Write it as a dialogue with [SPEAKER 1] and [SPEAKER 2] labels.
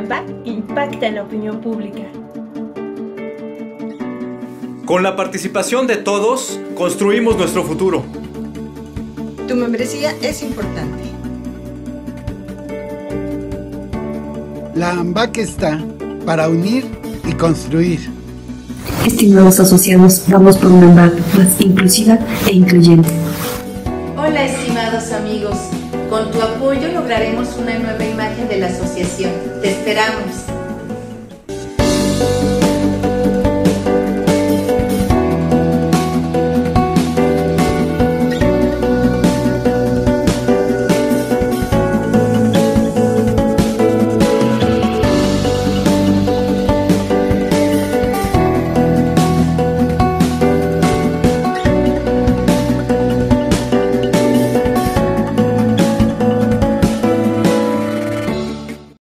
[SPEAKER 1] AMBAC impacta en la opinión pública.
[SPEAKER 2] Con la participación de todos, construimos nuestro futuro.
[SPEAKER 3] Tu membresía es importante.
[SPEAKER 4] La AMBAC está para unir y construir.
[SPEAKER 5] Estimados asociados, vamos por una AMBAC más inclusiva e incluyente.
[SPEAKER 6] Hola, estimados amigos. Con tu apoyo lograremos una nueva imagen de la asociación. Te esperamos.